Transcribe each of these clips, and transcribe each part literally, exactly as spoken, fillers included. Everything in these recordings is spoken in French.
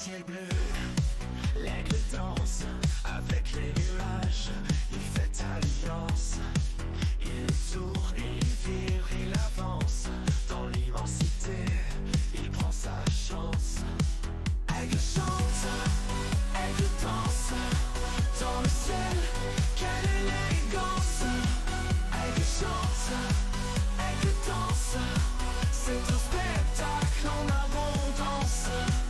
ciel bleu, l'aigle danse avec les nuages, il fait alliance, il tourne, il vire, il avance, dans l'immensité, il prend sa chance. Aigle chante, aigle danse, dans le ciel, quelle élégance. Aigle chante, aigle danse, c'est un spectacle en abondance.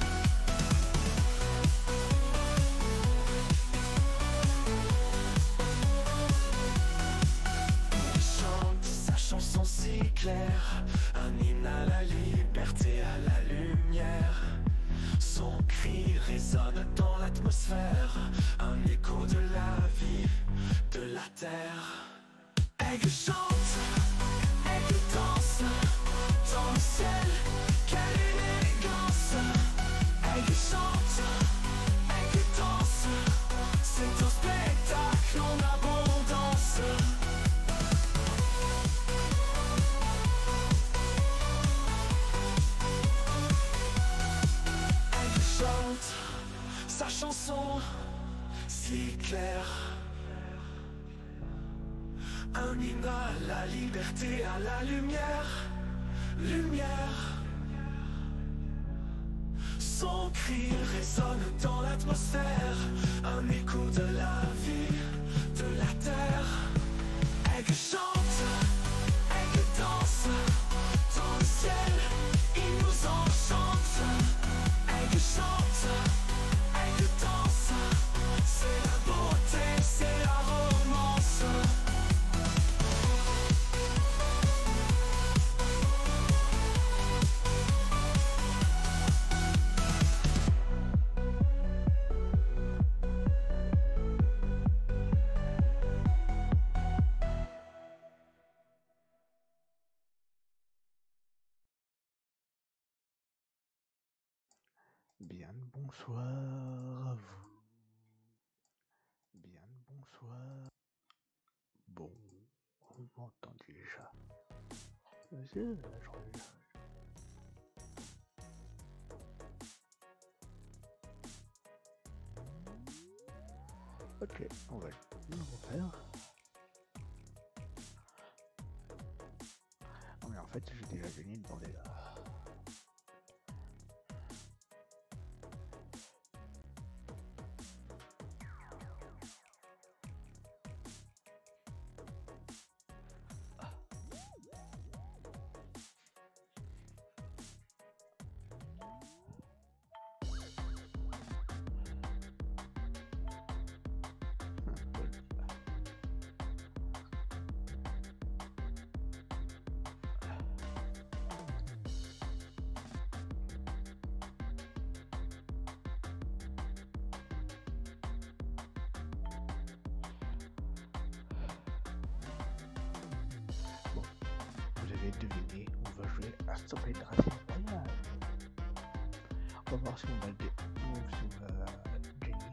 Il chante sa chanson si claire, un hymne à la liberté, à la lumière. Son cri résonne dans l'atmosphère, un écho de la vie, de la terre. Aigle chante, aigle danse, dans le ciel, quelle élégance. Aigle chante, aigle danse, c'est un spectacle en abondance. Aigle chante sa chanson si claire, un hymne à la liberté, à la lumière, lumière. Son cri résonne dans l'atmosphère, un écho de la vie, de la terre. Aigle chante, aigle danse, dans le ciel, il nous enchante. Aigle chante, aigle danse, c'est la beauté, c'est la romance. Bien le bonsoir à vous. Bien le bonsoir. Bon, on m'entend déjà. Je, je, je- Ok, on va le refaire. Non mais en fait j'ai déjà gagné dans les... Bon, vous avez deviné, on va jouer à Stop and Racing Royale. On va voir si on va le dé... ou si on va gagner.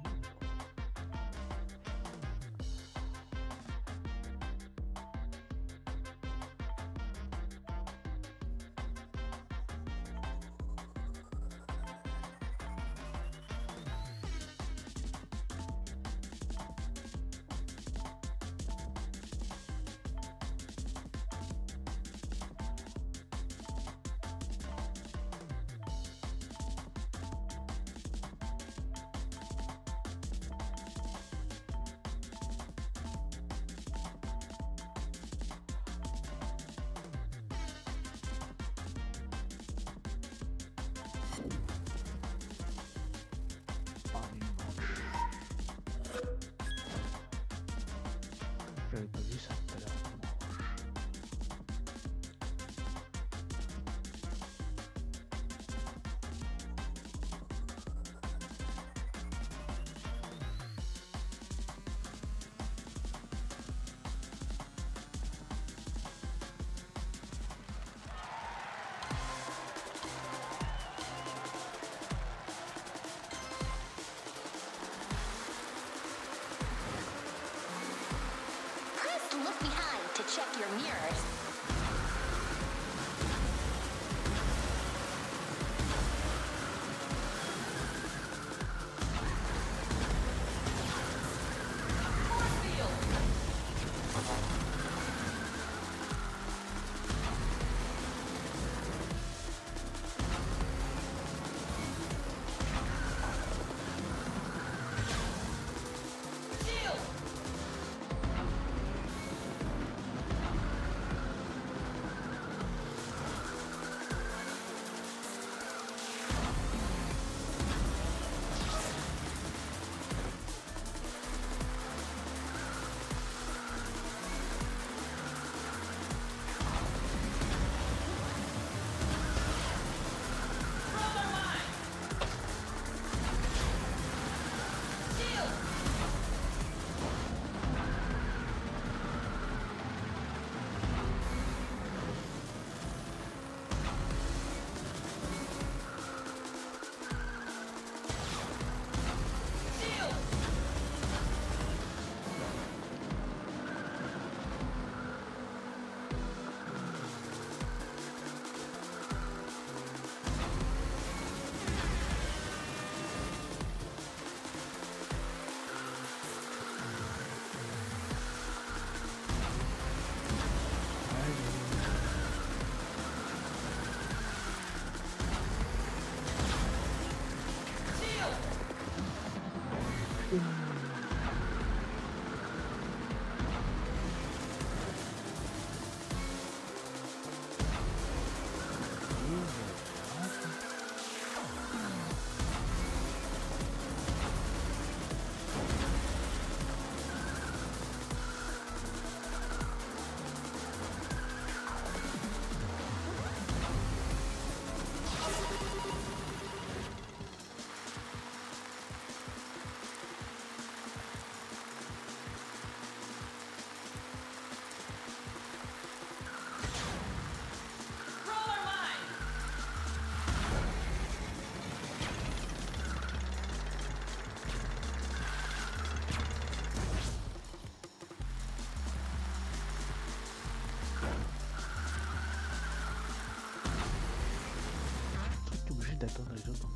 d'attendre les autres.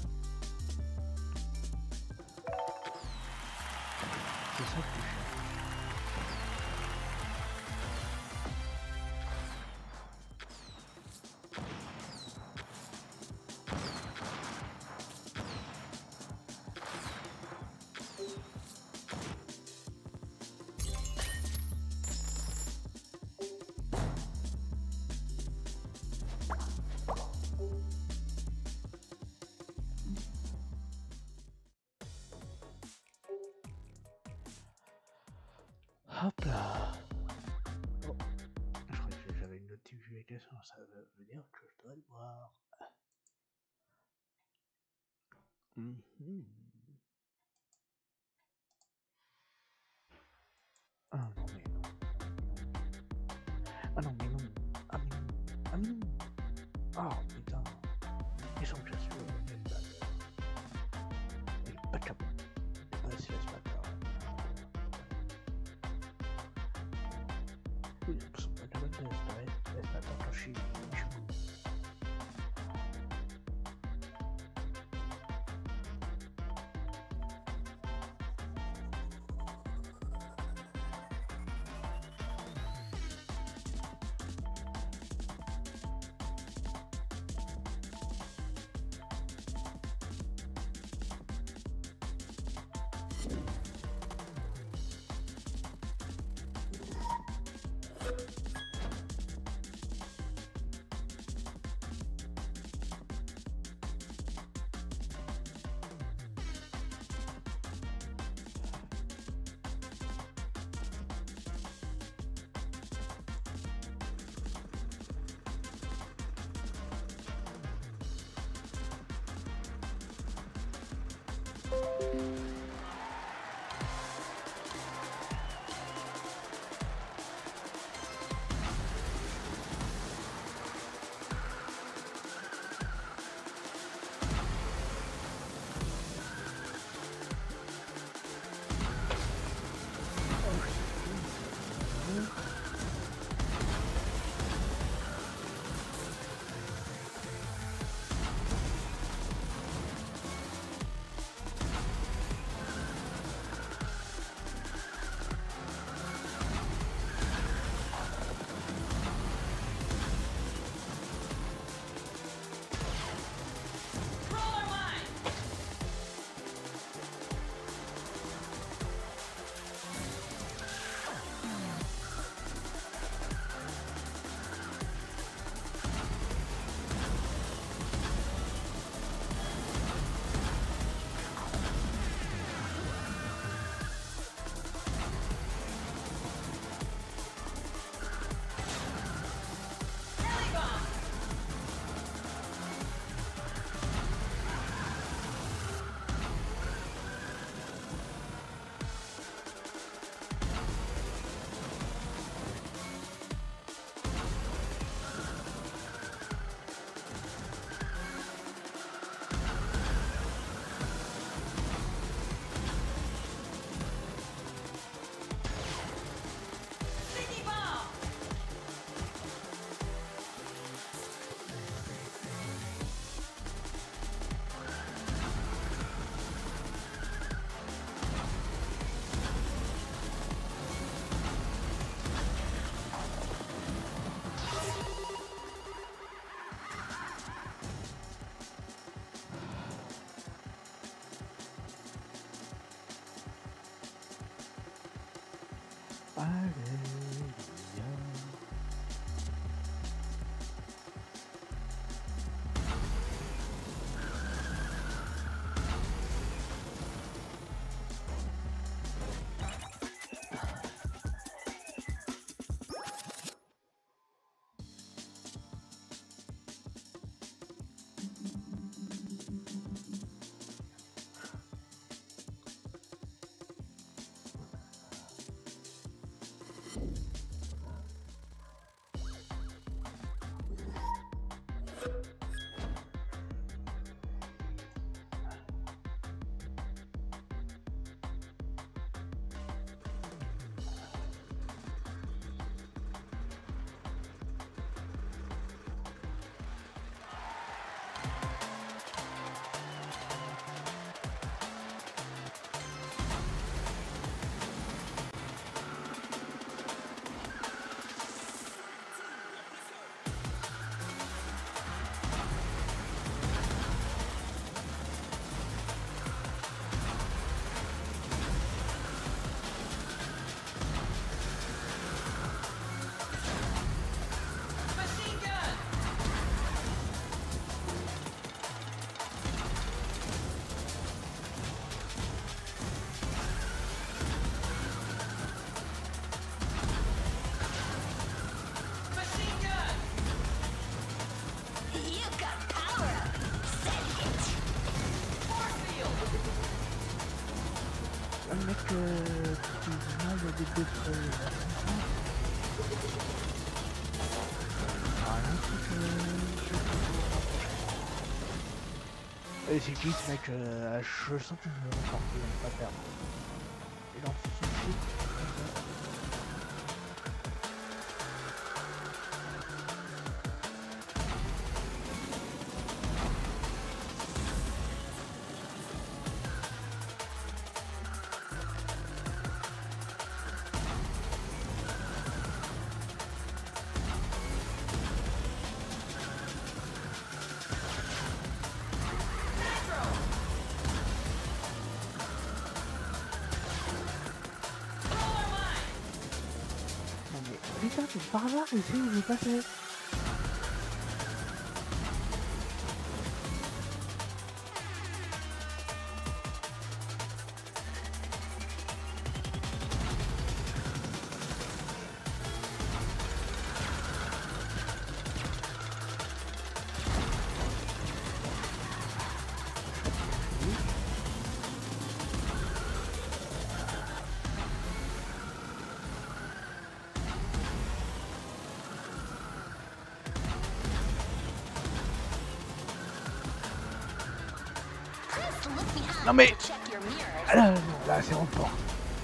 C'est ça le plus cher. Hop là. Oh, je crois que j'avais une notification, ça veut dire que je dois le voir. Mm-hmm. Ah non mais non. Ah non mais non. Ah mais non. Ah mais non. Ah putain. Ils sont déjà sûrs. Pas de capot. Pas si laisse pas de oui, ils sont pas de bonne test. Laisse pas de toucher. effectivement il y a des décrets. Rien que je peux vous rapprocher. Et c'est qui ce mec? euh, Je sens qu'il me reporte, il va pas perdre. Il en fout son shit. Putain, c'est par là, ici, il est passé. Non mais... Ah là, non, là c'est en fort.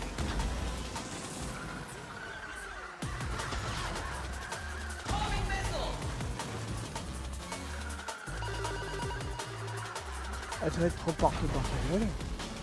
Ah, ça va être trop partout dans ce jeu.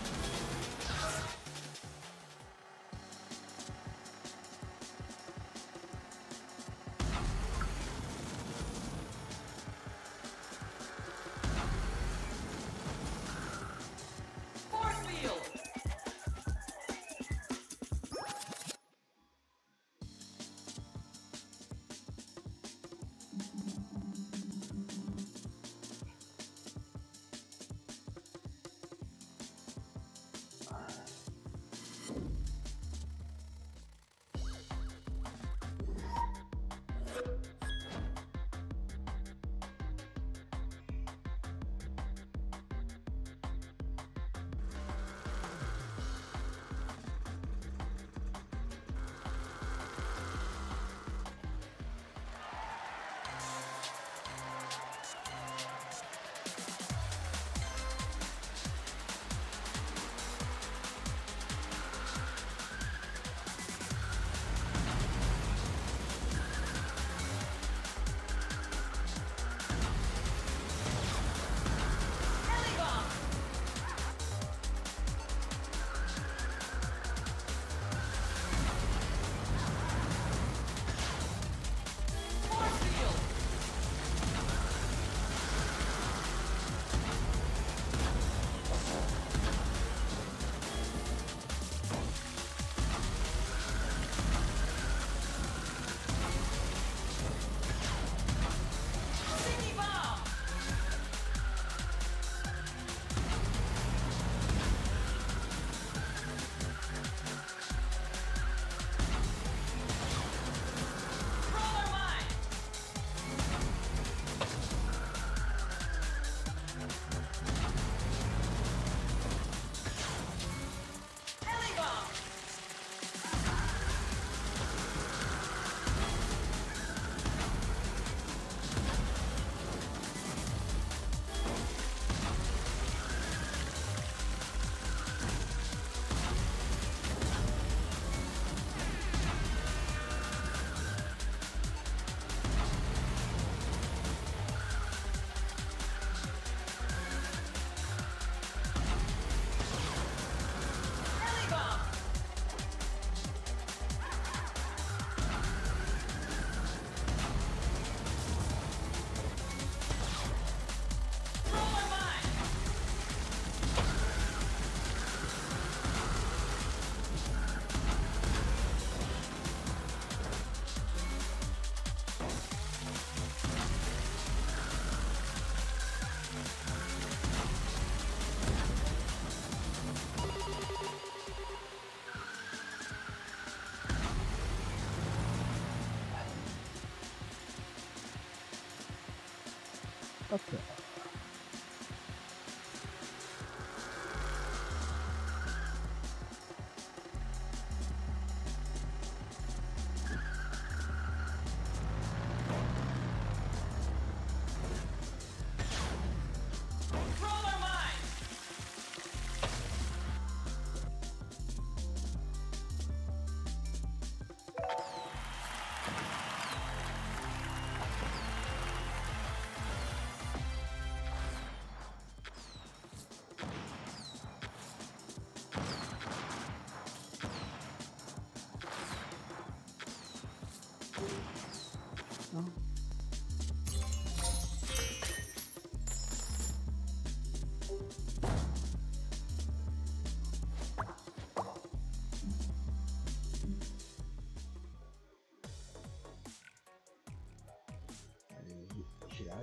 Ok.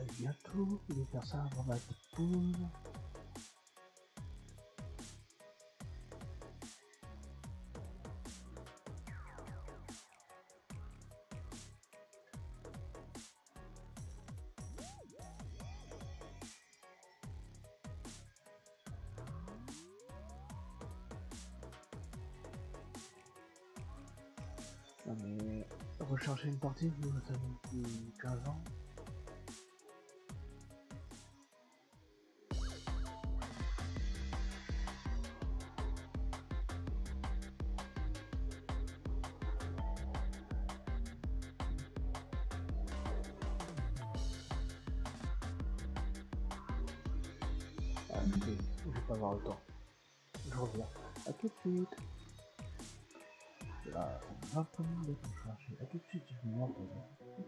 bientôt, je vais faire ça avant ma petite pause. Non mais recharger une partie, vous le savez depuis quinze ans. Ah, écoutez, je vais pas avoir le temps. Je reviens. A tout de suite. Là, vingt minutes de recharger. A tout de suite, je vais m'en poser.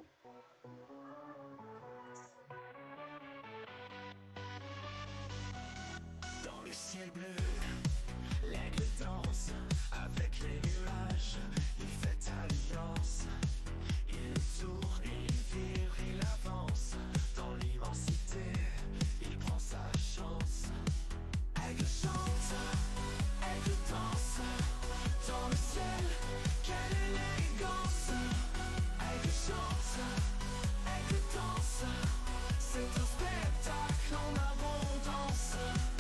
Dans le ciel bleu, l'aigle danse avec les nuages, il fait alliance. Il tourne, il vire, il avance. Dans l'immensité, il prend sa chance. Aigle chante, aigle danse. Dans le ciel, quelle élégance. Aigle chante, aigle danse. C'est un spectacle en abondance.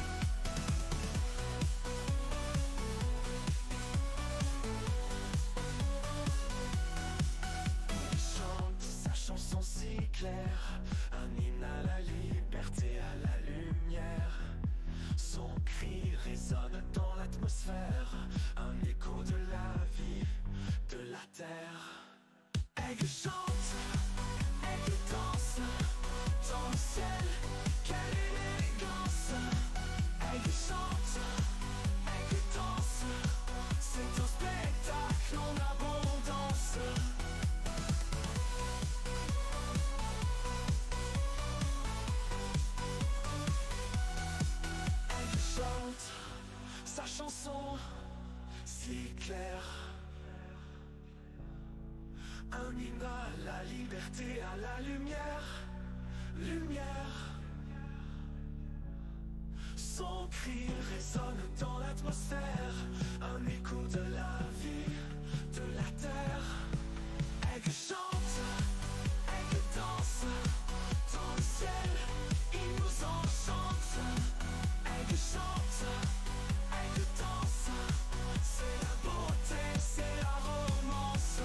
Il chante sa chanson si claire, un hymne à la liberté, à la lumière. Son cri résonne dans l'atmosphère, un écho de la vie, de la terre. Aigle chante, aigle danse. Dans le ciel, quelle élégance. Aigle chante, aigle danse. C'est un spectacle en abondance. Aigle chante sa chanson si claire, un hymne à la liberté, à la lumière, lumière. Son cri résonne dans l'atmosphère, un écho de la vie, de la terre. Aigle chante, aigle danse. Dans le ciel, il nous enchante. Aigle chante, aigle danse. C'est la beauté, c'est la romance.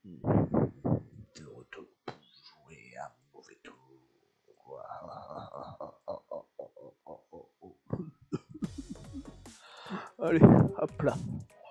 De retour pour jouer un mauvais tour. Allez, hop là.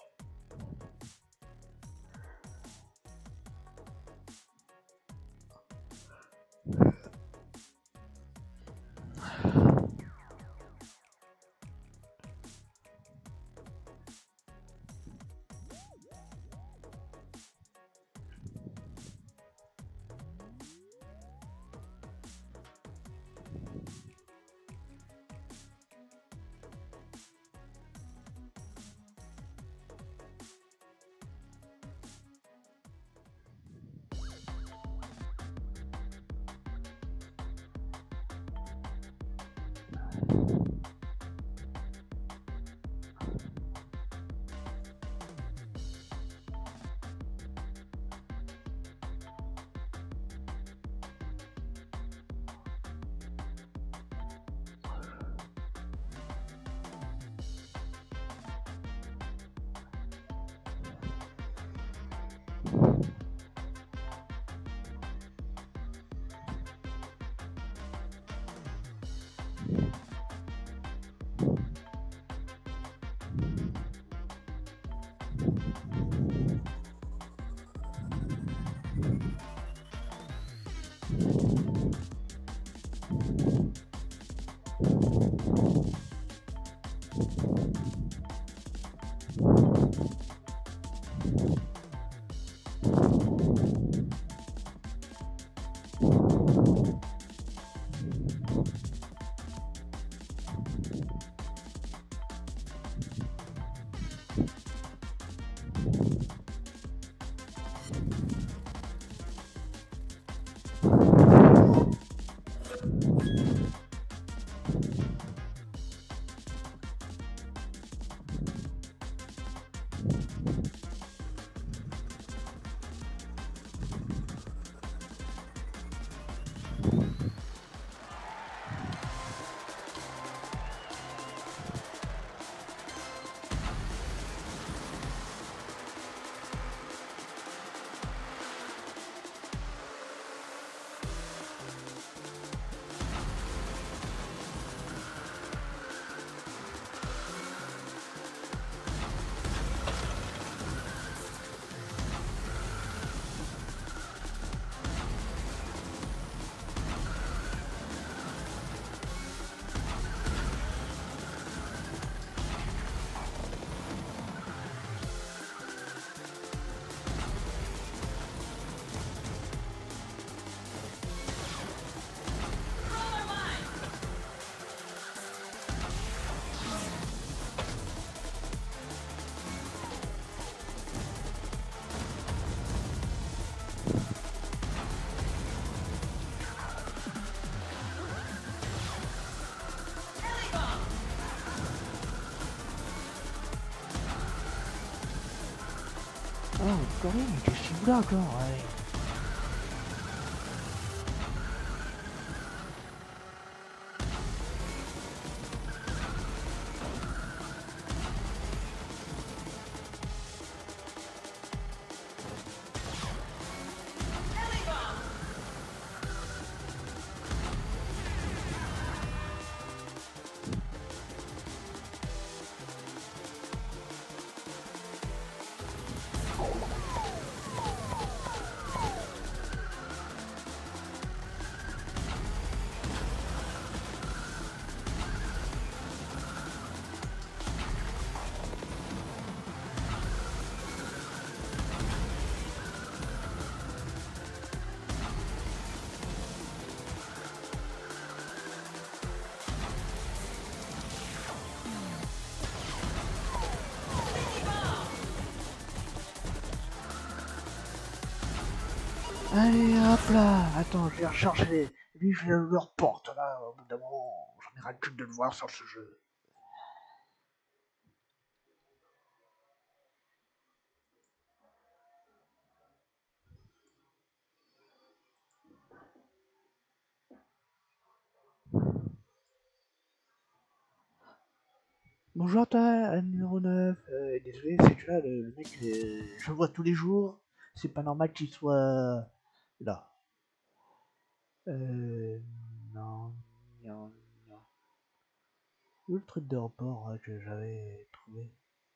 Oh, encore une, mais qu'est-ce qu'il fout là encore, ouais. Allez, hop là. Attends, je vais recharger. Lui, je le reporte là. Au bout d'un moment, j'en ai ras le cul de le voir sur ce jeu. Bonjour toi, numéro neuf. Euh, désolé, c'est que là, le, le mec, euh, je le vois tous les jours. C'est pas normal qu'il soit là. Euh... Non, non, non. Où le truc de report hein, que j'avais trouvé?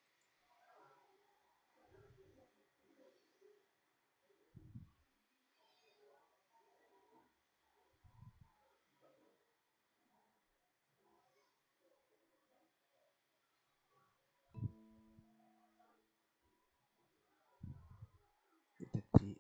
Petit.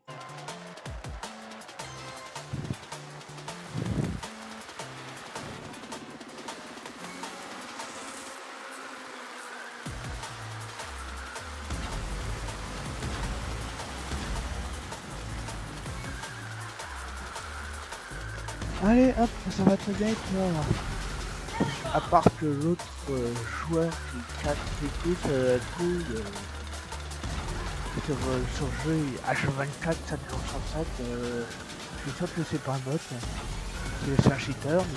Allez hop, ça va très bien être là. À part que l'autre euh, joueur qui casse les couilles, euh, couilles euh, sur, euh, sur le jeu H vingt-quatre, sept jours sur sept, euh, je suis sûr que c'est pas un bot, c'est un cheater. Mais...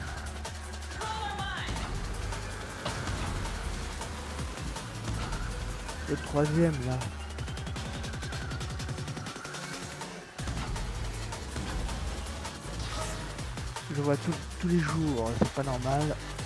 Le troisième là. Je vois tout, tous les jours, c'est pas normal.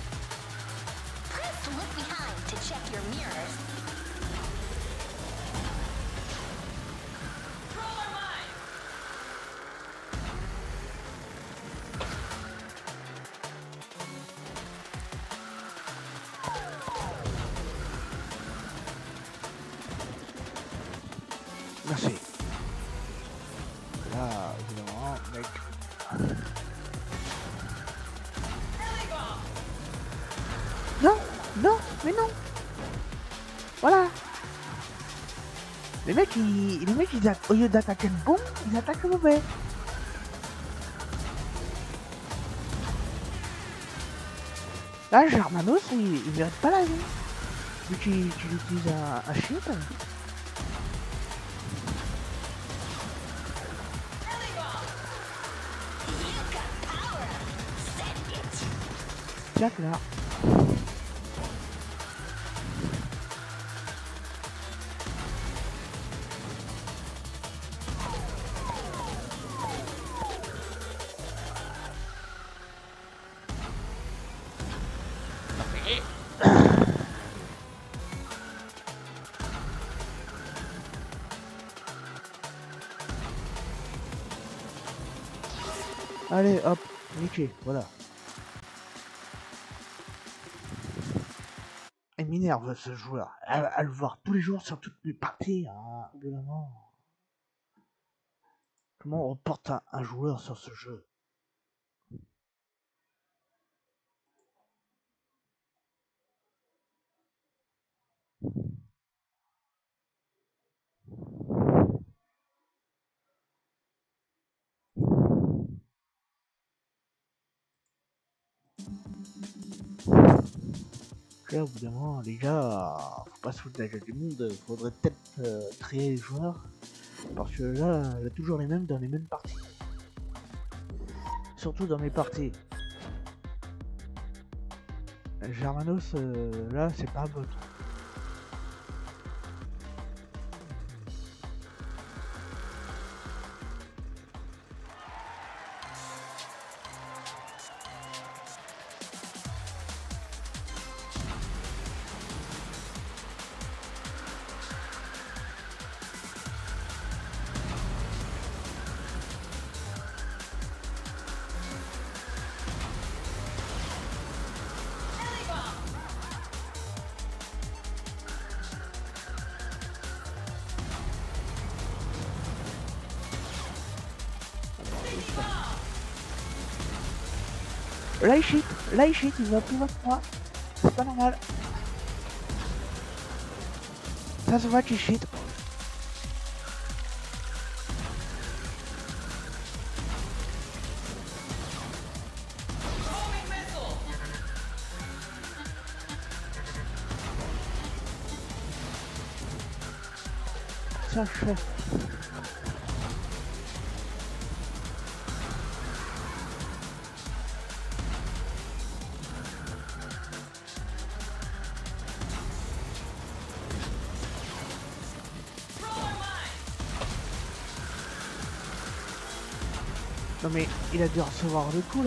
Merci. Là, évidemment, mec. Non, non, mais non. Voilà. Les mecs, ils, les mecs, ils a... au lieu d'attaquer le bon, ils attaquent le mauvais. Là, Germanos, il, il mérite pas la vie. Vu qu'il qu'il utilise un, un shit. Clac là. Allez, hop, nickel, voilà. Il m'énerve ce joueur. À, à le voir tous les jours sur toutes mes parties, hein, évidemment. Comment on reporte un, un joueur sur ce jeu? Là, au bout d'un moment, les gars, faut pas se foutre de la gueule du monde, faudrait peut-être euh, trier les joueurs, parce que là, il y a toujours les mêmes dans les mêmes parties. Surtout dans mes parties. Germanos, euh, là, c'est pas un bot. Là il shit, là il shit, il va plus voir moi. C'est pas normal. Ça se voit qu'il shit. Ça fait. Non mais il a dû recevoir le coup là.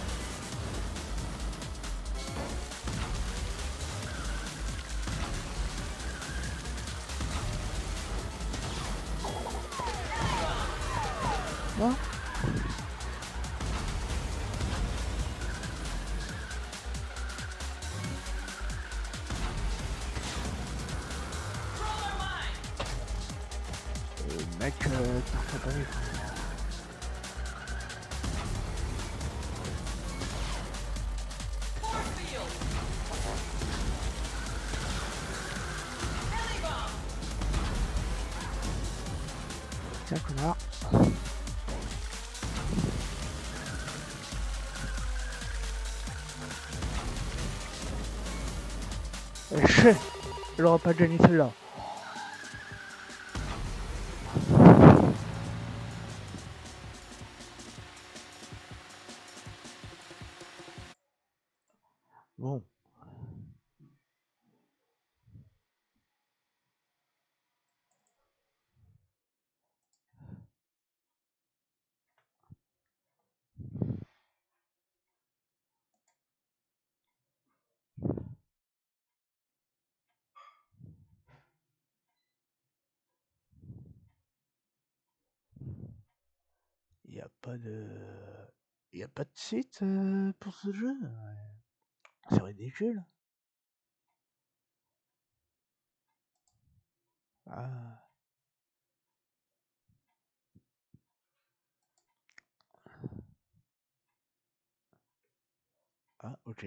Non. Euh, mec, euh, t'as pas vu. Tiens, connard. Eh, chais, elle aura pas gagné celle-là. Bon. Il n'y a pas de... Il n'y a pas de site euh, pour ce jeu. C'est ridicule. Ah. Ah, ok.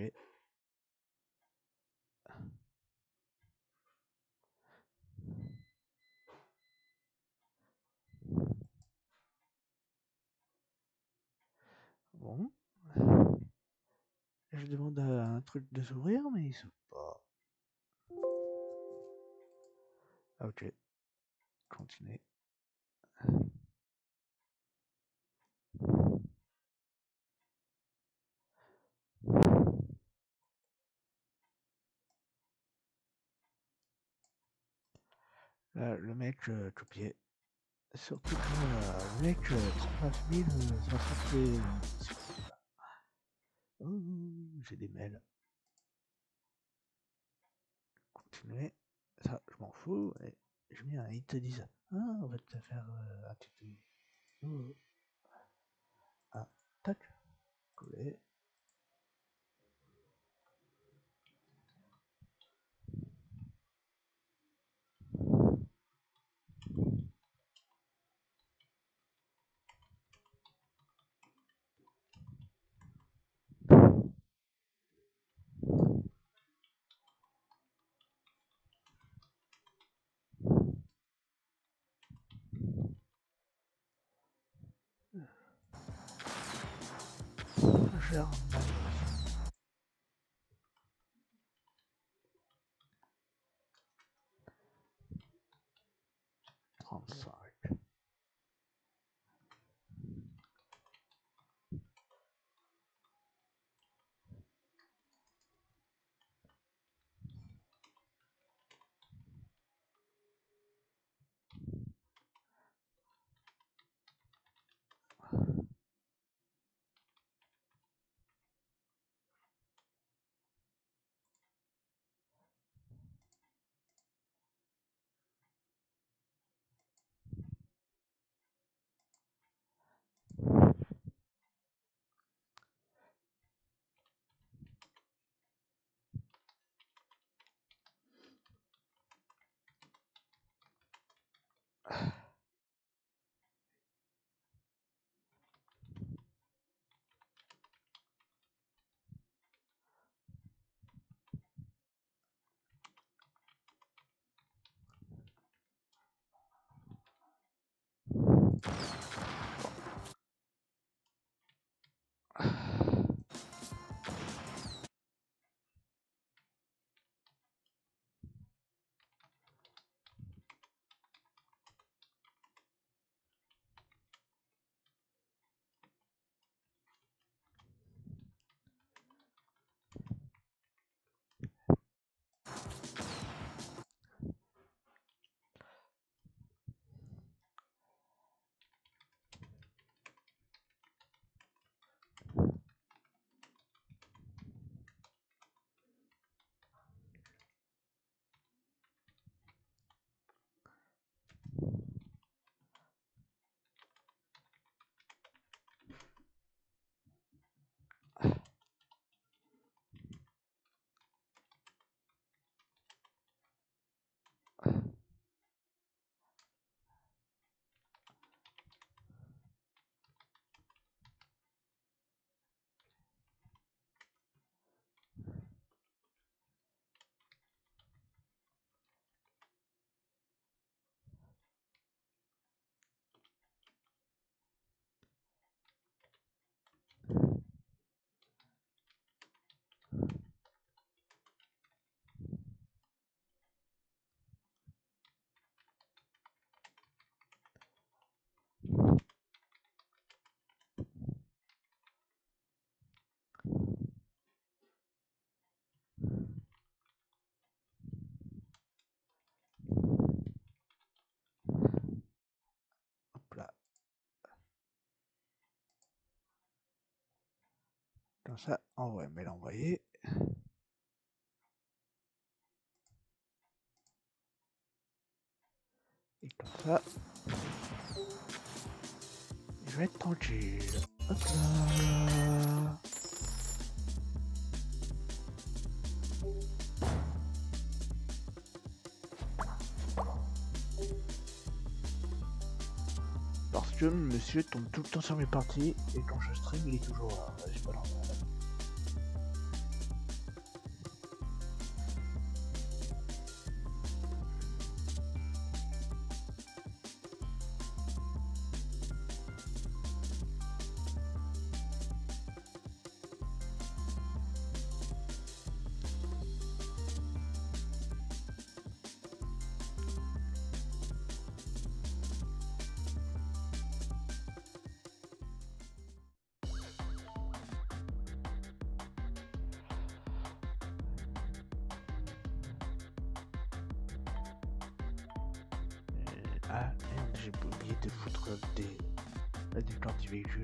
Bon. Je demande à un truc de s'ouvrir, mais il s'ouvre pas. Ah, ok. Continuez. Là, le mec euh, copié. Surtout que euh, le mec euh, trente-neuf mille soixante. Oh, j'ai des mails. Continuez. Ça, je m'en fous. Et je mets un, ils te disent ah, on va te faire euh, un petit. Oh. Ah, tac. Coller. Germain. trente-cinq. Comme ça, envoie, mais l'envoyer. Et comme ça, je vais être tranquille. Hop là. Parce que monsieur tombe tout le temps sur mes parties et quand je stream il est toujours là. C'est pas normal. Ah merde, j'ai oublié de foutre des, des anti-véhicules.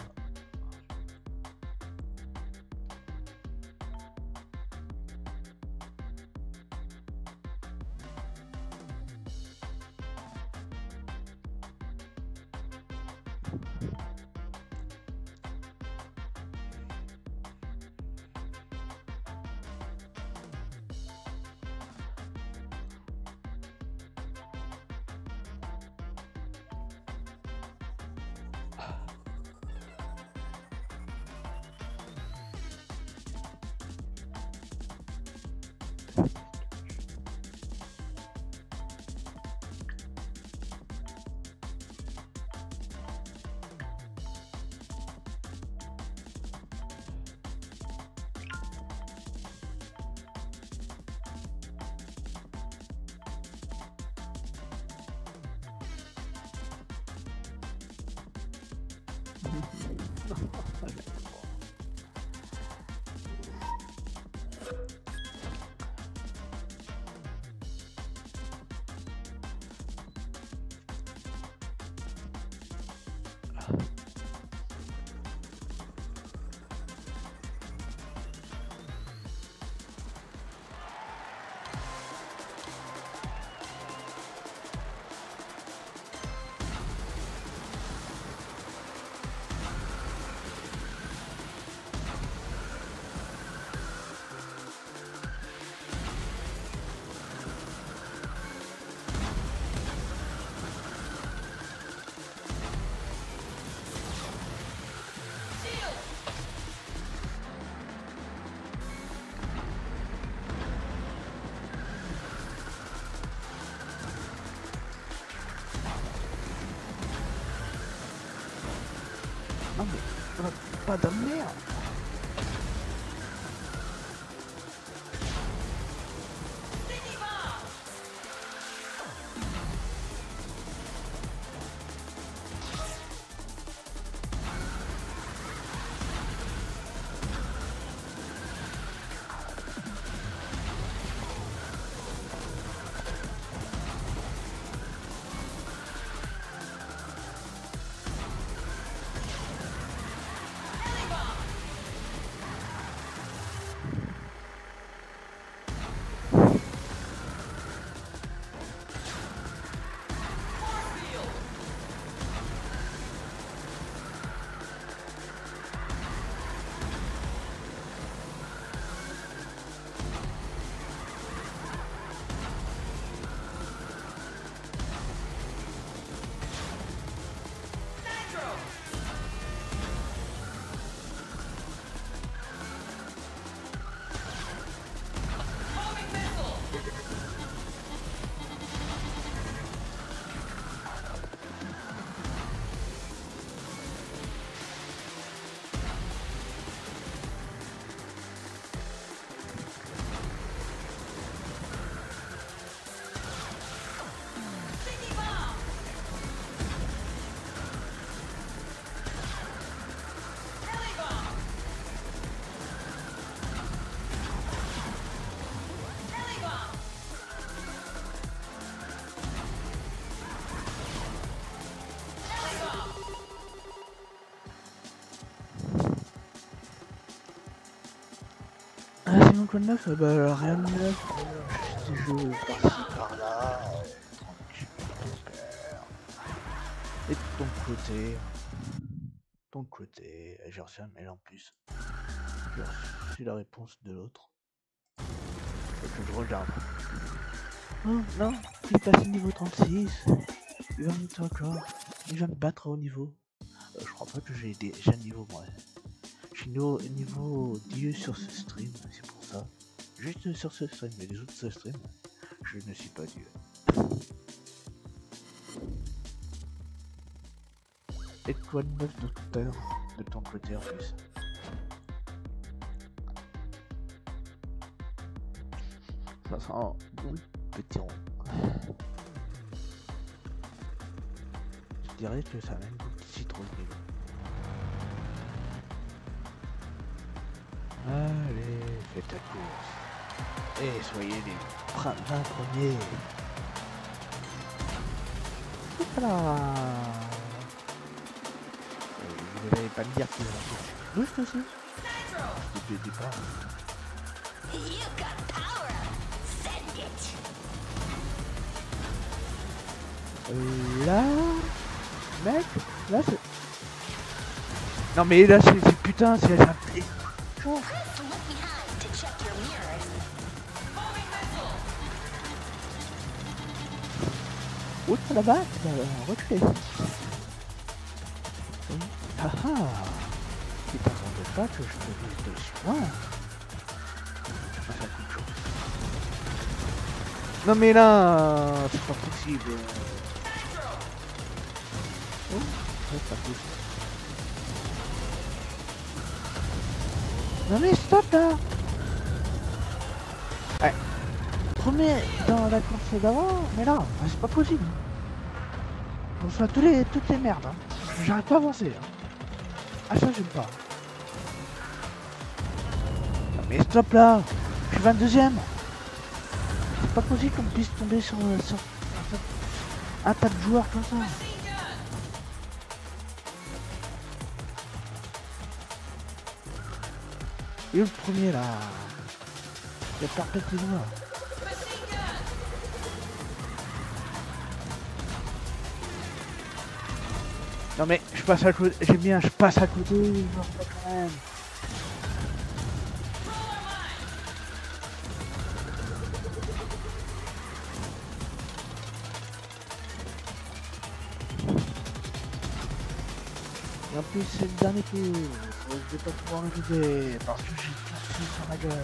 Non mais, pas de merde. quoi de neuf? Bah rien de neuf, des jeux par-ci par-là, euh, tranquille, pépère. Et de ton côté, ton côté, j'ai reçu un mail en plus. J'ai reçu la réponse de l'autre. Faut que je regarde. Oh non, il est passé niveau trente-six. Il va monter encore. Il va me battre au niveau. Euh, je crois pas que j'ai déjà niveau moi. Je suis niveau, niveau dix sur ce stream, c'est pour ça. Juste sur ce stream, mais les autres ce stream, je ne suis pas Dieu. Et quoi de neuf de tout à l'heure, de ton côté en plus? Ça sent bon petit rond. Je dirais que ça a même goût de citron. Allez, faites ta course. Et soyez les vingt premiers. Voilà. Vous n'allez pas me dire que c'est juste aussi. Depuis le départ. Euh, là, mec, là c'est... Non mais là c'est putain, c'est un... Où est-ce là-bas? Reculez. Ah ah. Tu t'attendais pas que je te dise de loin. Ça fait beaucoup de choses. Non mais là, c'est pas possible. Oh, c'est pas possible. Non mais stop là. Ouais. Premier dans la course d'avant, mais là, c'est pas possible. On reçoit tous les, toutes les merdes. Hein. J'arrête pas à avancer. Hein. Ah ça j'aime pas. Non mais stop là. Je suis vingt-deuxième. C'est pas possible qu'on puisse tomber sur, sur, sur un tas de joueurs comme ça. Et le premier là. Il y a perpétuellement. Non mais je passe à côté, j'aime bien, je passe à côté, non, pas quand même. Et en plus c'est le dernier coup, je vais pas pouvoir m'aider parce que j'ai tout sur ma gueule.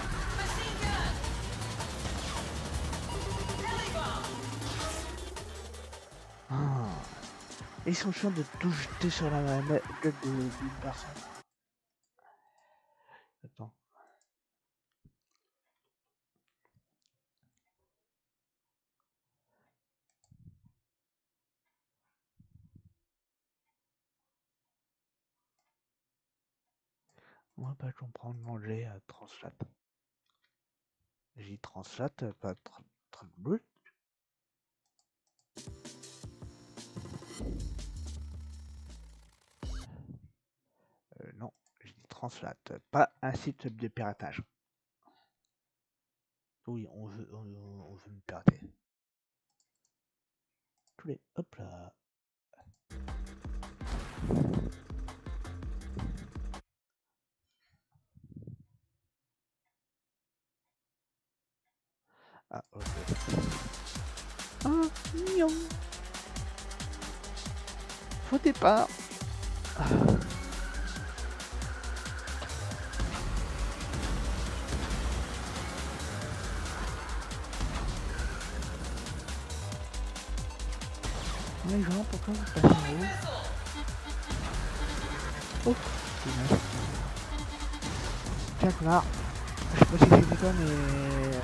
Ah. Ils sont chiants de tout jeter sur la gueule d'une personne. Attends. Moi pas comprendre l'anglais à translate. J'ai dit translate, pas translate. Euh, non, j'ai dit translate, pas un site de piratage. Oui, on veut, on, on veut me pirater. Tous les, hop là. Ah, ok. Ah, mignon. Faux départ. Ah. Les gens, pourquoi vous passez en haut? Oh, punaise. Tiens, connard. Je sais pas si c'est toi, mais...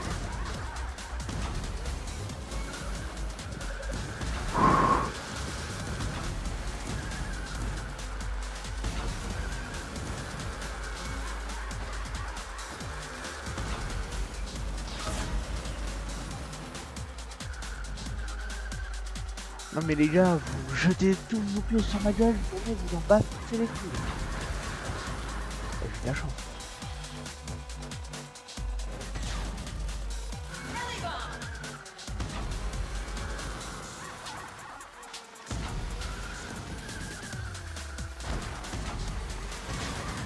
Non mais les gars, vous jetez tous vos pieds sur ma gueule, vous vous en battez les couilles. J'ai de la chance.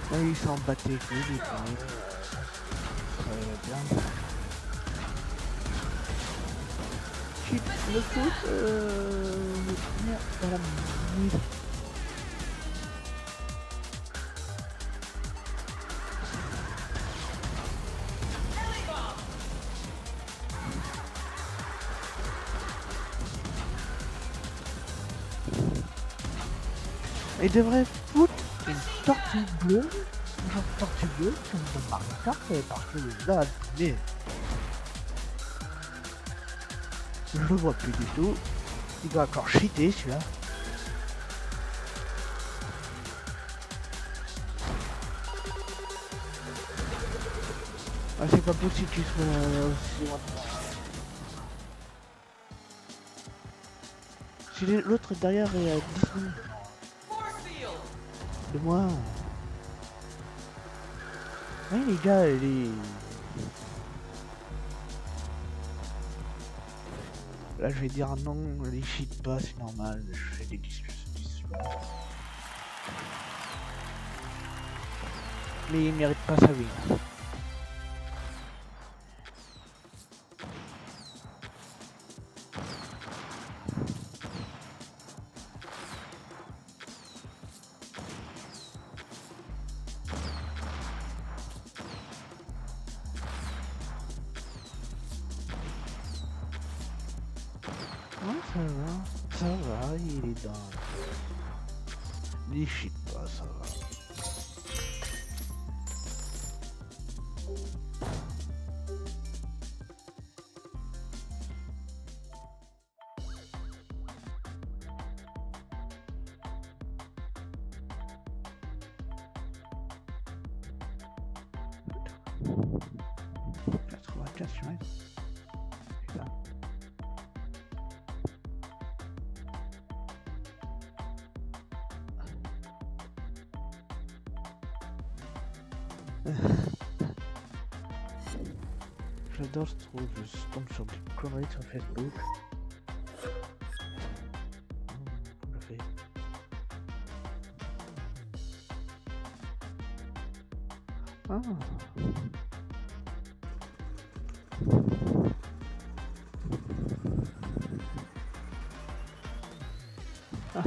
Là, ils s'en battent les couilles, les premiers. Très bien. Chip, le foot, euh... merde, dans la mise. Il devrait foutre une tortue bleue, genre tortue bleue, comme dans Mario Kart, parce que là, mais je le vois plus du tout. Il doit encore cheater celui-là. Ah, c'est pas possible qu'il soit aussi rapide. Si l'autre derrière est à dix minutes de moi. Oui les gars, les... Là je vais dire non, les cheat pas, c'est normal, je fais des discussions. Mais il mérite pas sa vie. Ça va, ça va, il est dans... Il chie pas, ça va. quatre-vingt-quinze sur un. Putain. J'adore ce truc, je tombe sur des conneries sur Facebook. On le fait. Ah. Ah.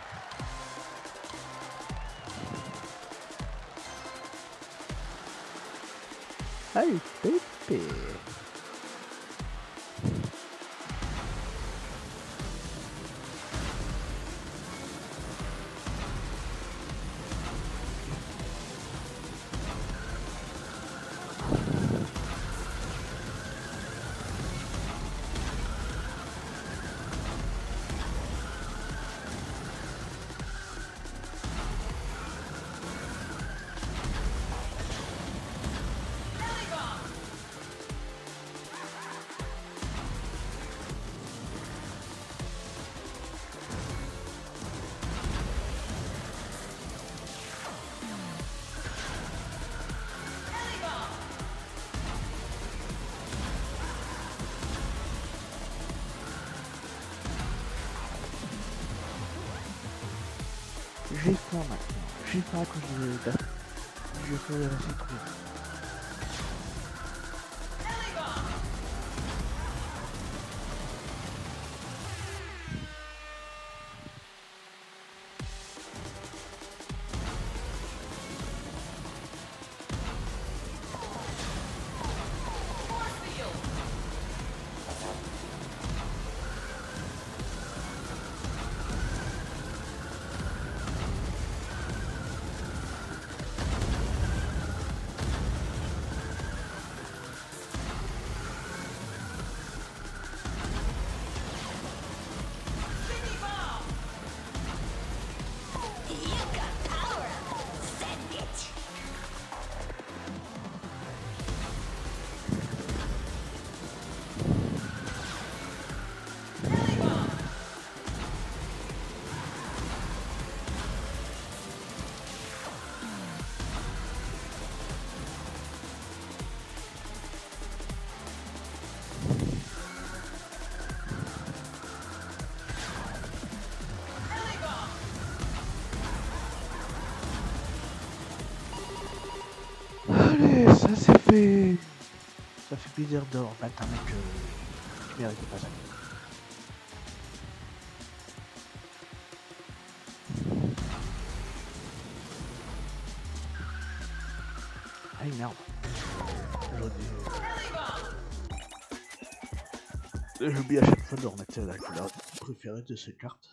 Allez, pépé. J'ai faim maintenant. J'ai faim à cause de... Je fais la citrouille. fait... Ça fait plaisir de rebattre un mec euh, qui mérite pas ça. Ah merde. J'aurais dû... J'oublie à chaque fois de remettre la couleur préférée de cette carte.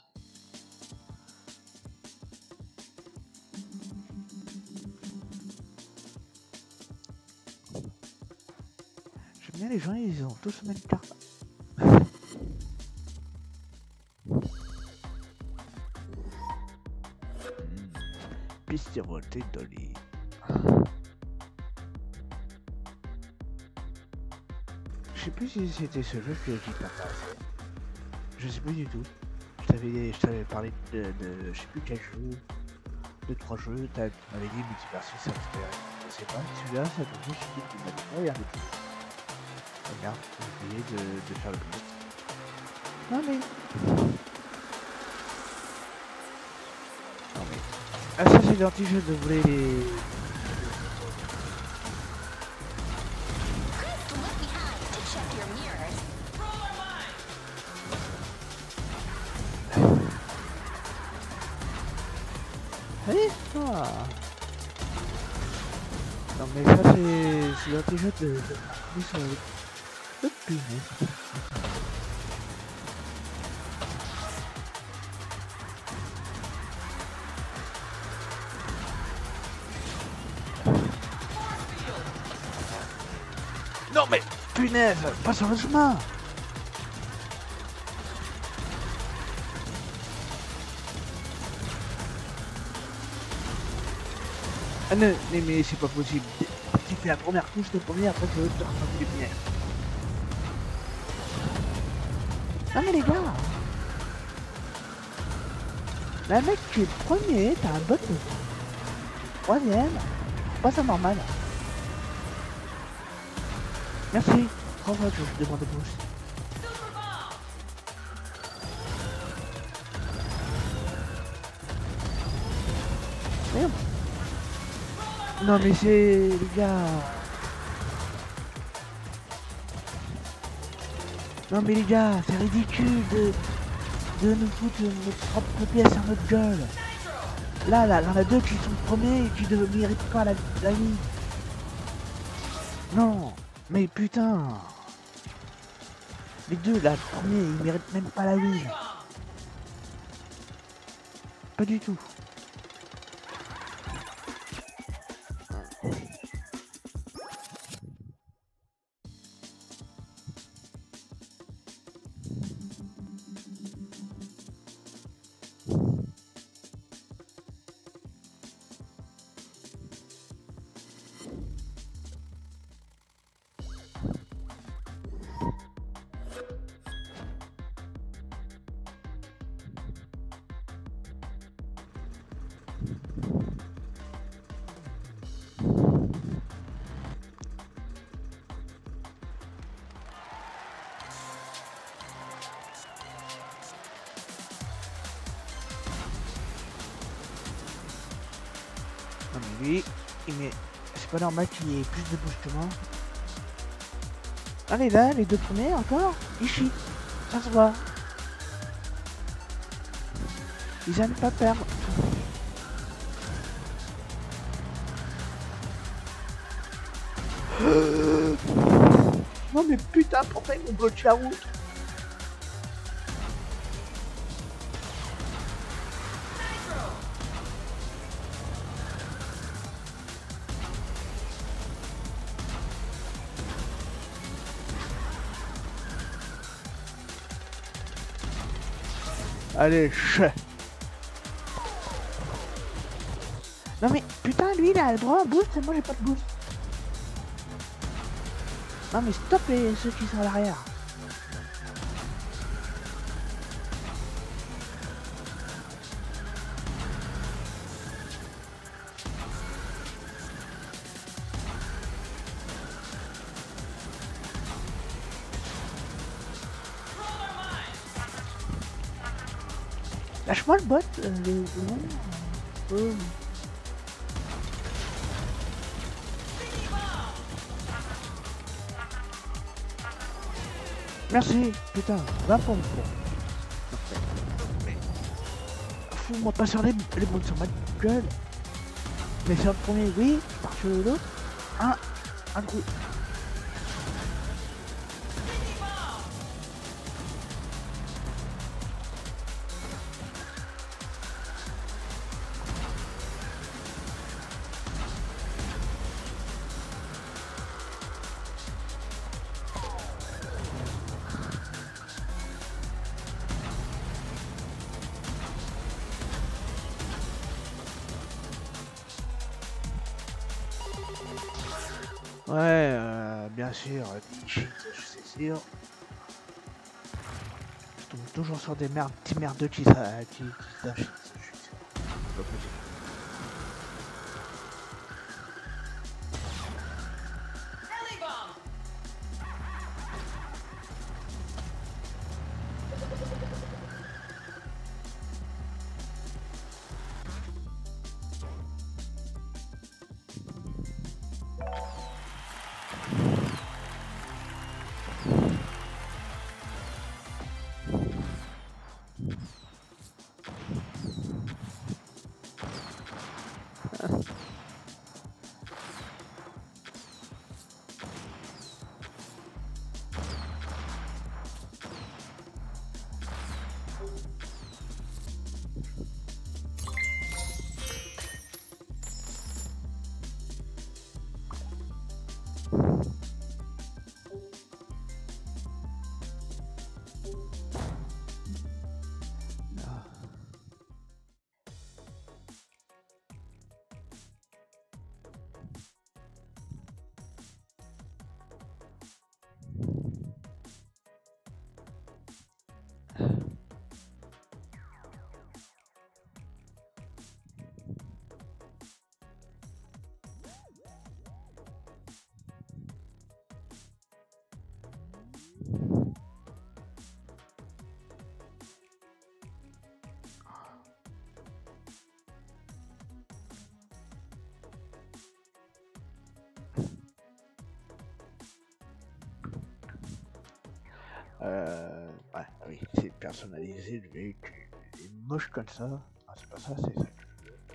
J'aime bien les gens, ils ont tous la même carte. Piste voltée Dolly. Je sais plus si c'était ce jeu que j'ai pas passé. Je sais plus du tout. Je t'avais, je t'avais parlé de, de, je sais plus quel jeu, de trois jeux. Tu m'avais dit multiversus, ça m'intéresse. Je sais pas. Celui-là, ça te dit, je sais que tu m'as dit pas, regardez tout. Regarde, j'ai essayé de, de faire le plus. Non mais. Non mais. Ah ça c'est l'anti-jeu de voler les. Allez, toi. Non mais ça c'est l'anti-jeu de, de, de sur le, le punaise. Non mais punaise, pas sur le chemin. Ah non, mais, mais c'est pas possible. Tu fais la première couche de premier, après tu veux te remonter les lumières. Non mais les gars, là mec tu es premier, t'as un bot de troisième, pas ça normal. Merci, trois fois que je demande de boost. Merde. Non mais c'est... les gars... Non mais les gars, c'est ridicule de... de nous foutre notre propre pièce à notre gueule. Là, là, il y en a deux qui sont premiers et qui ne méritent pas la, la vie. Non, mais putain. Les deux là, le premier, ils méritent même pas la vie. Pas du tout. Non mais lui, il met... c'est pas normal qu'il y ait plus de boost que moi. Allez là, les deux premiers encore, ils chient. Ça se voit. Ils aiment pas perdre. Non mais putain, pourquoi ils m'ont bloqué la route? Allez, chais. Non mais putain, lui il a le droit à boost et moi j'ai pas de boost. Non mais stop les ceux qui sont à l'arrière. Lâche-moi le bot, euh, le... Non. Oh. Merci, putain, vingt points pour. Mais, fous-moi pas sur les, les boules sur ma gueule. Mais sur le premier, oui, par sur l'autre. Un, un coup. Ouais, euh, bien sûr, cheat, je sais sûr. Je tombe toujours sur des merdes, petits merdeux qui ça, qui, qui ça, cheat, je suis sûr. C'est pas possible. Euh, ouais, oui, c'est personnalisé, le véhicule est moche comme ça. Ah, c'est pas ça, c'est ça que je veux.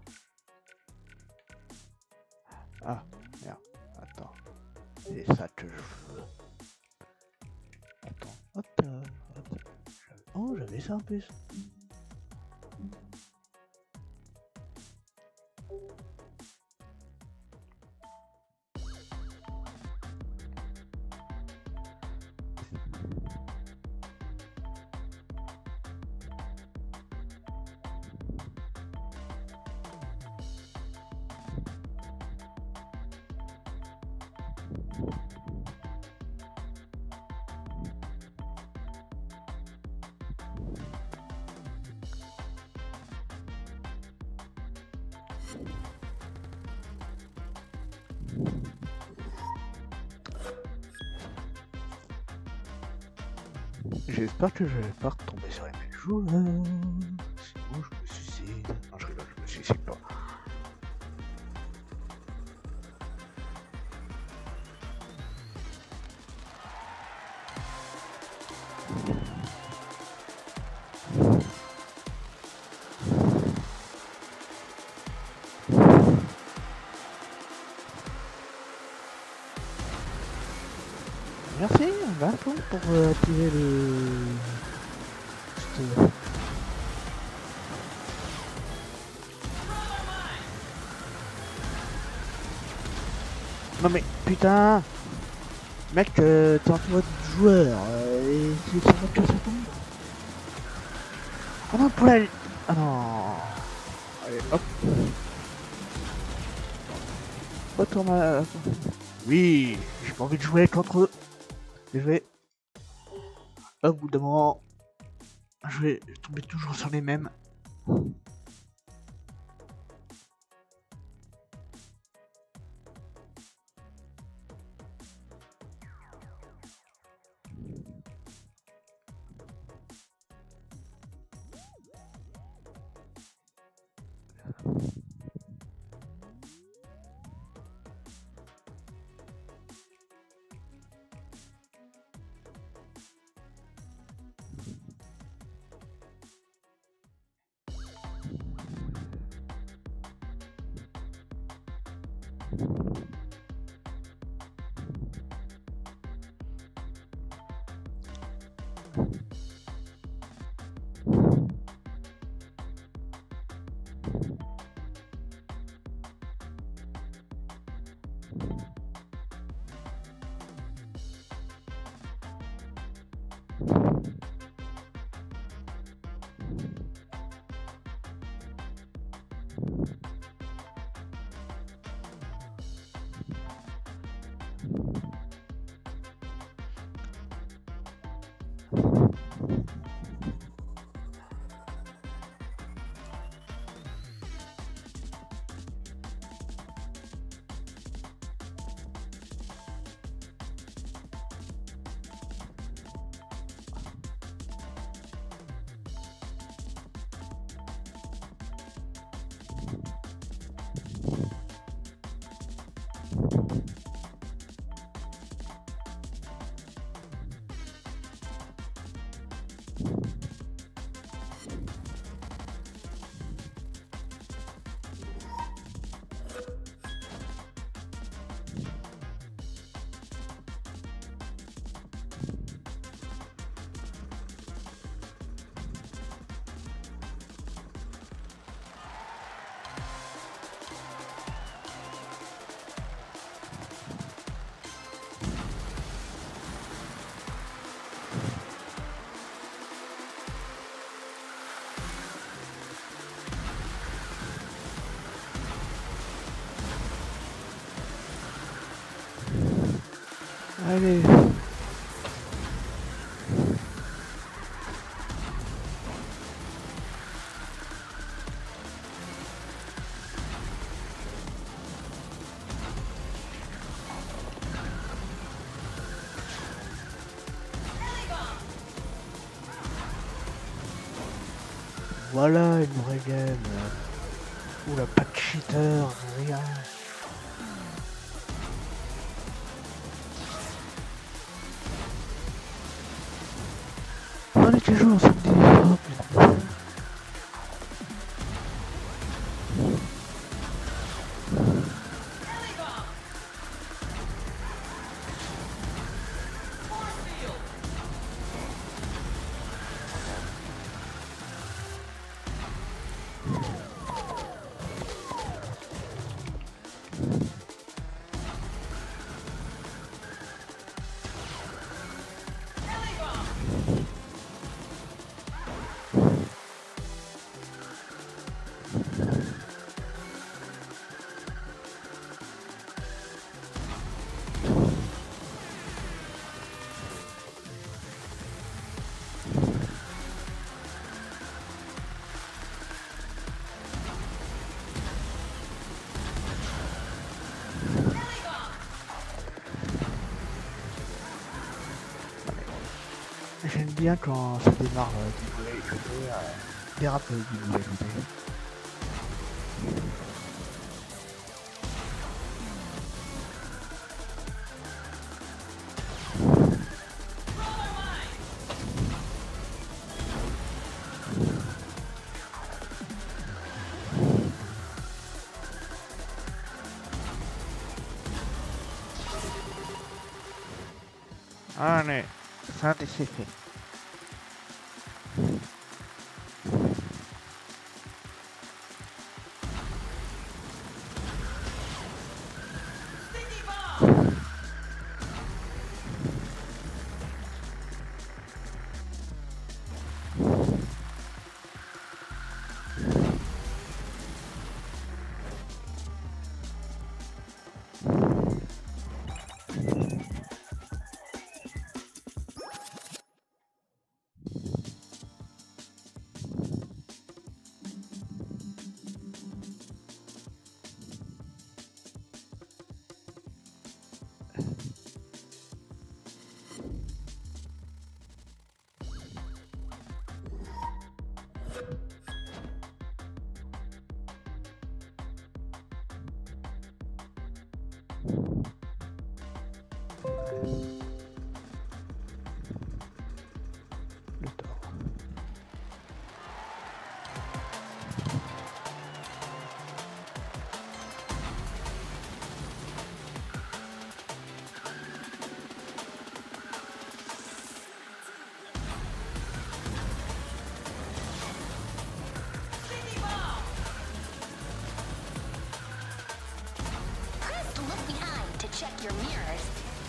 Ah, merde, attends. C'est ça que je veux. Attends, attends, attends. Oh, j'avais ça en plus. J'espère que je vais pas retomber sur les mêmes joueurs. Sinon je me suicide. Non, je rigole, je me suicide pas. Merci, vingt points pour euh, activer le... Juste... Non mais putain, mec, euh, t'es entouré de joueurs euh, et c'est sur moi que ça tombe. Oh non, pour la... Ah non. Allez, hop. Retourne à... Oui, j'ai pas envie de jouer contre eux. Je vais... Au bout d'un moment, je vais tomber toujours sur les mêmes. Allez. Voilà une vraie game. Oula, pas de cheater, rien. On est toujours samedi. Oh, putain. J'aime bien quand ça démarre euh, du volet, je fais euh, dérape du volet. Allez, ça c'est fait. Le tort. check your mirrors.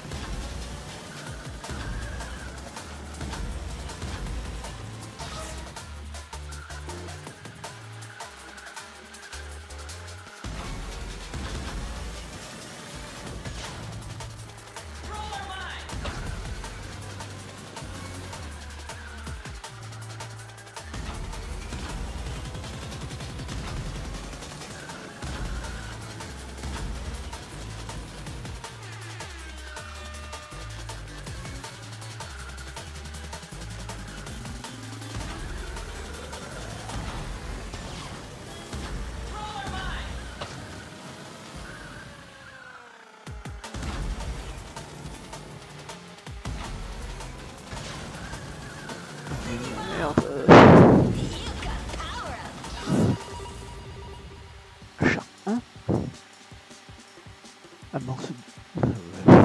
Un morceau. Euh, ouais.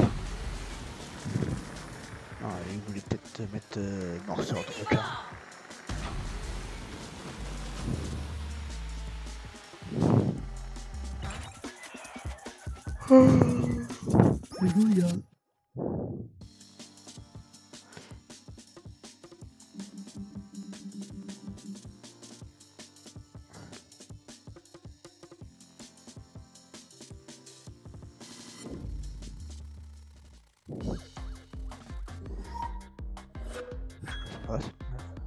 Non, il voulait peut-être mettre euh, morceau en truc là. Alléluia. Ah, c'est-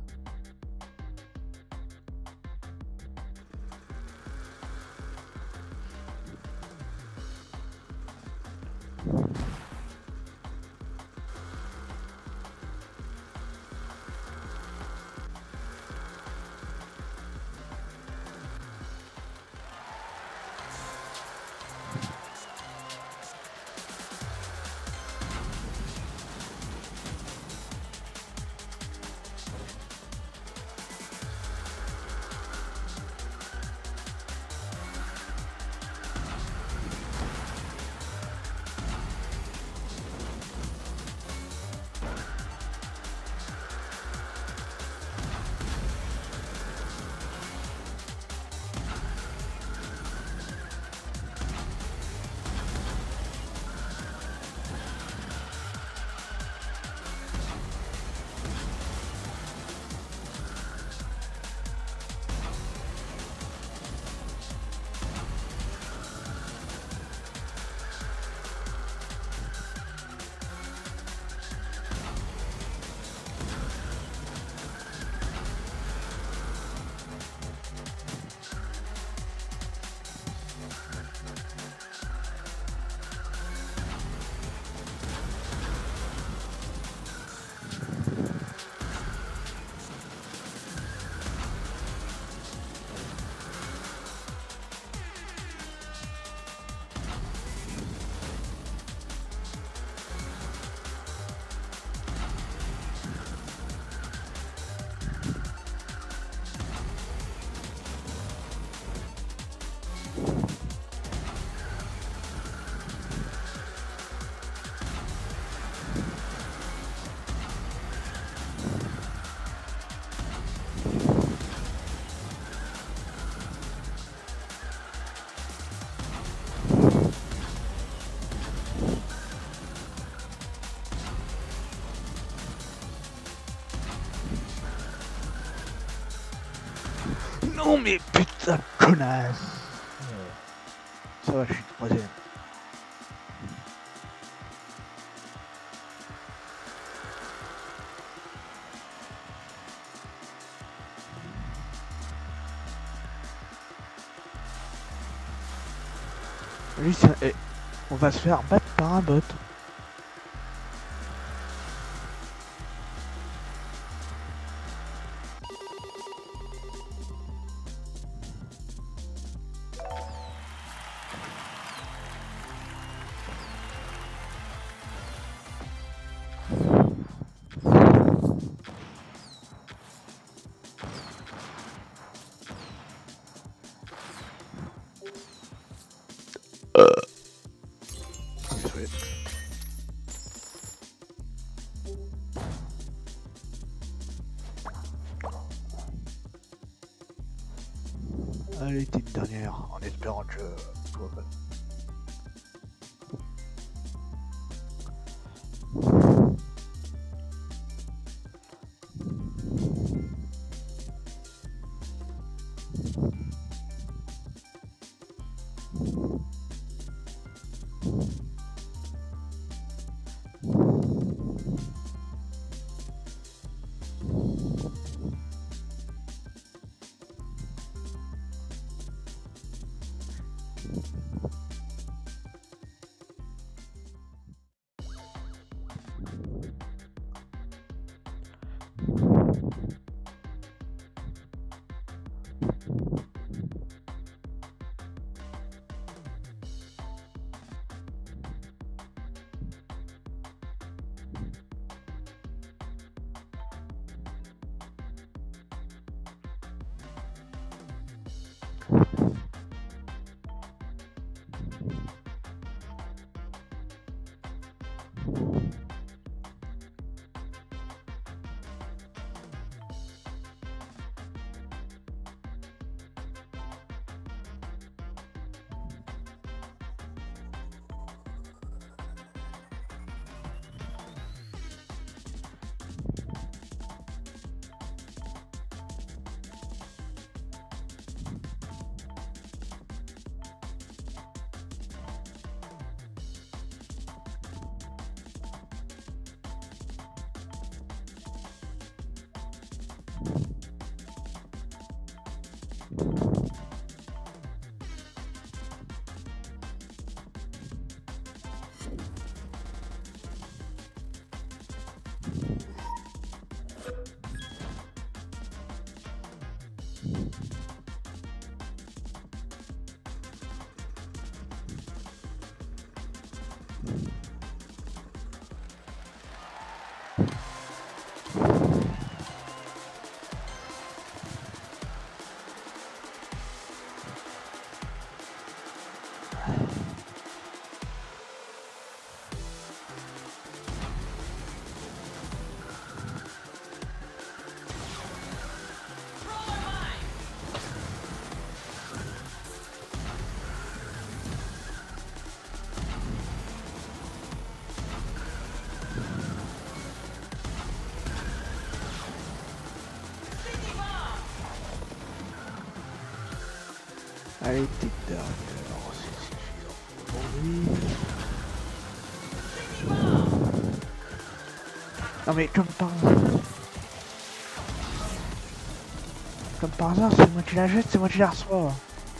Non mais putain de connasse. Euh, Ça va, je suis troisième. Lui, c'est un- eh, on va se faire battre par un bot. Désolé. Allez, petite dernière, en espérant que... Allez, t'es derrière, c'est suffisant pour aujourd'hui. Non mais comme par Comme par hasard, c'est moi qui la jette, c'est moi qui la reçois.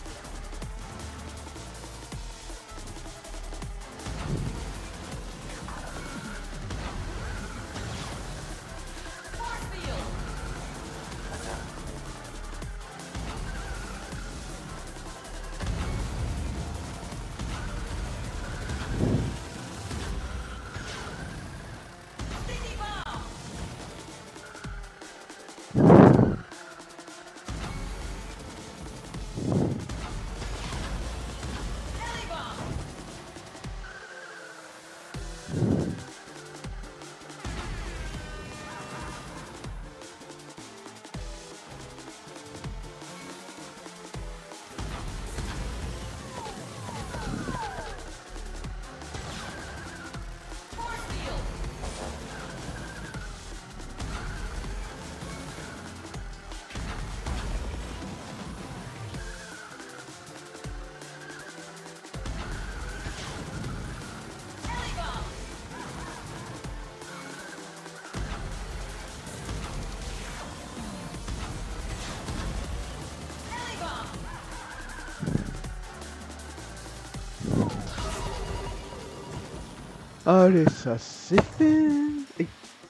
Allez, ça c'est fait. Et...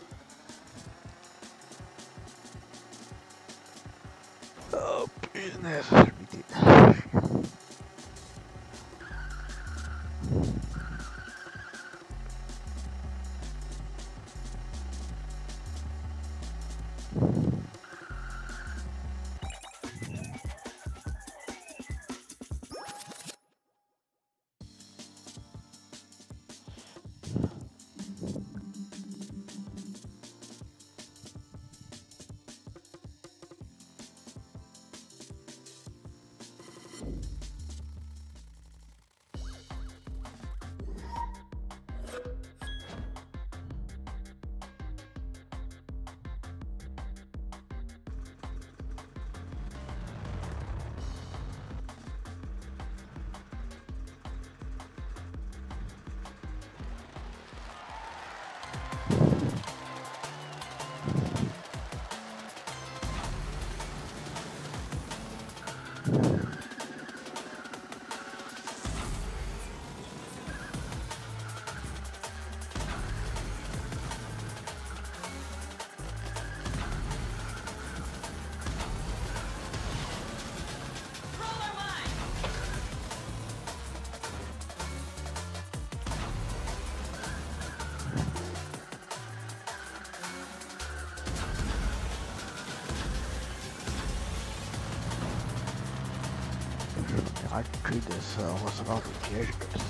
Oh punaise, je m'étais... Miraculous, on va savoir le piège.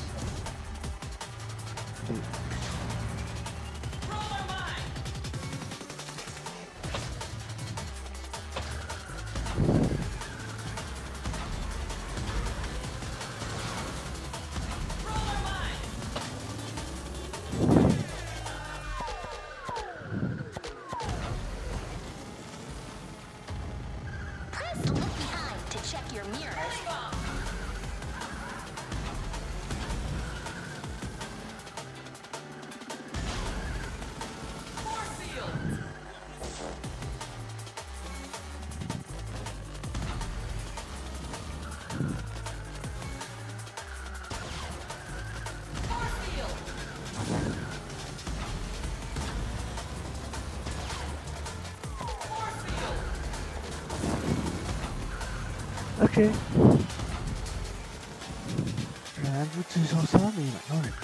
Ok. J'ai un doute sur ça, mais maintenant j'ai plus.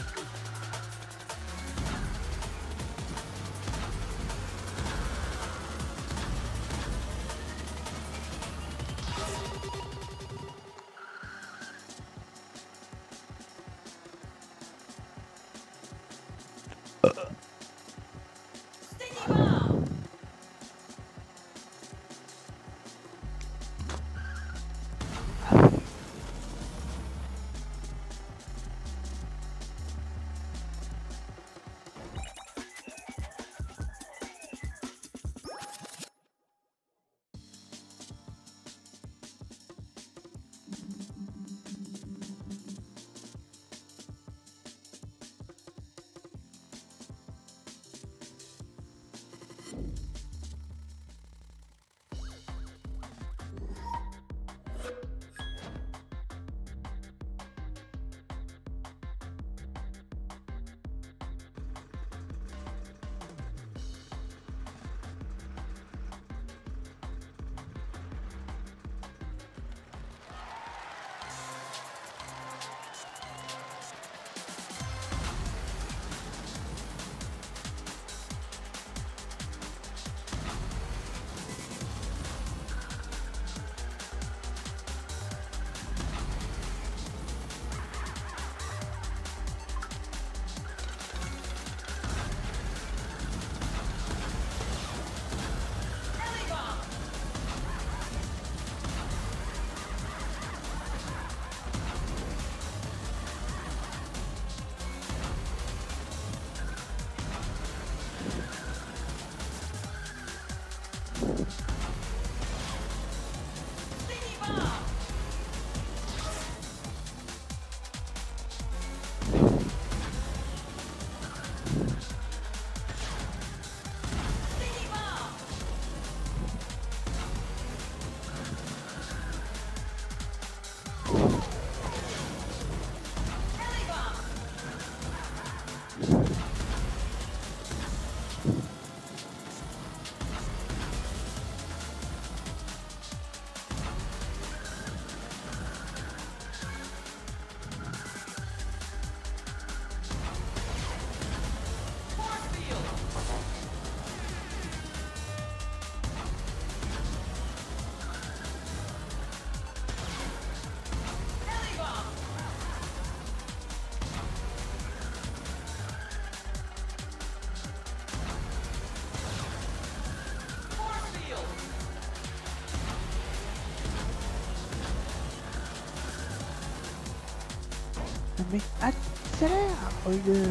Mais accélère! Oh yeah.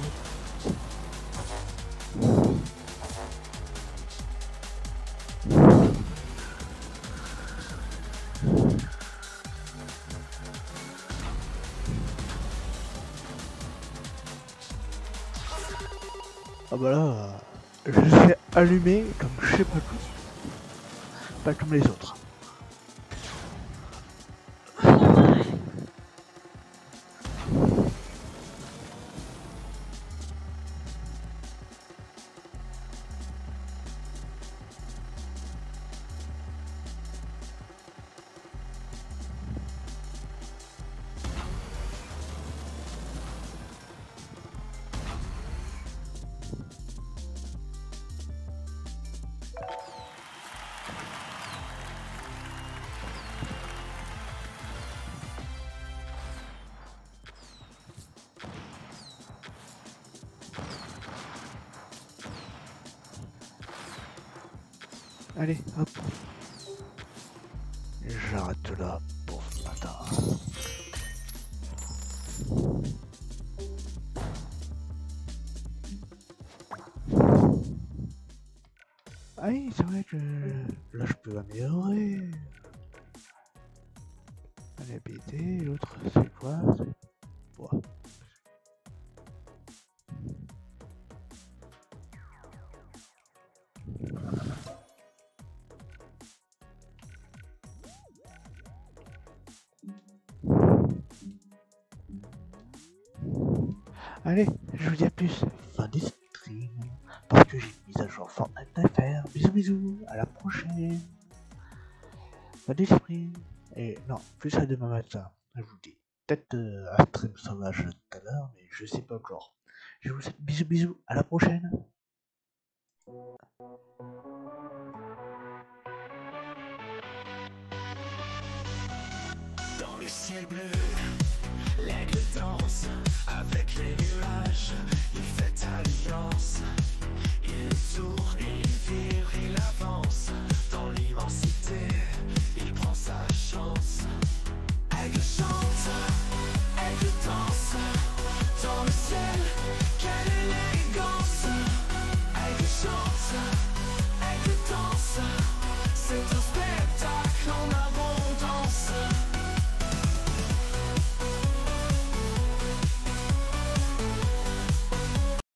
Ah bah là, je l'ai allumé comme je sais pas tout, pas comme les autres. Allez, hop. J'arrête là pour ce matin. Ah oui, c'est vrai que là je peux améliorer. La habilité, l'autre c'est quoi? Ouais. Allez, je vous dis à plus. Fin des streams. Parce que j'ai une mise à jour Fortnite à faire. Bisous bisous, à la prochaine. Fin des streams. Et non, plus à demain matin. Je vous dis. Peut-être euh, un stream sauvage tout à l'heure, mais je sais pas encore. Je vous souhaite bisous bisous, à la prochaine. Dans le ciel bleu, l'aigle danse avec les nuages. Il fait alliance, il est tout.